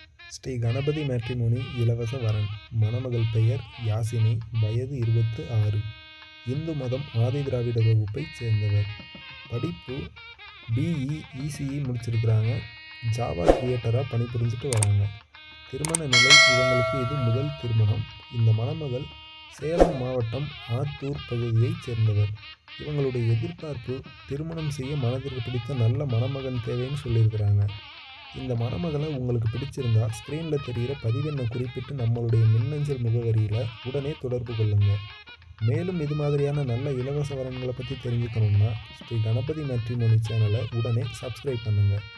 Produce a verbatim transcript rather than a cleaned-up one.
Sri Ganapathi matrimony இலவச வரன். மணமகள் பெயர் யாசினி, வயது இருபத்து ஆறு. இந்து மதம் ஆதி திராவிட வகுப்பைச் சேர்ந்தவர். படிப்பு பிஇ இசிஇ முடிச்சிருக்கிறாங்க. ஜாவா கிரியேட்டராக பணிபுரிஞ்சுட்டு வராங்க. திருமண நிலை இவங்களுக்கு இது முதல் திருமணம். இந்த மணமகள் சேலம் மாவட்டம் ஆத்தூர் பகுதியைச் சேர்ந்தவர். இவங்களுடைய எதிர்பார்ப்பு திருமணம் செய்ய மனதிற்கு பிடித்த நல்ல மணமகன் தேவைன்னு சொல்லியிருக்கிறாங்க. இந்த மணமகளை உங்களுக்கு பிடிச்சிருந்தா ஸ்க்ரீனில் தெரிகிற பதிவெண்ணை குறிப்பிட்டு நம்மளுடைய மின்னஞ்சல் முகவரியில் உடனே தொடர்பு கொள்ளுங்கள். மேலும் இது மாதிரியான நல்ல இலவச வரன்களை பற்றி தெரிஞ்சுக்கணும்னா ஸ்ரீ கணபதி மேட்ரிமோனி சேனலை உடனே சப்ஸ்கிரைப் பண்ணுங்கள்.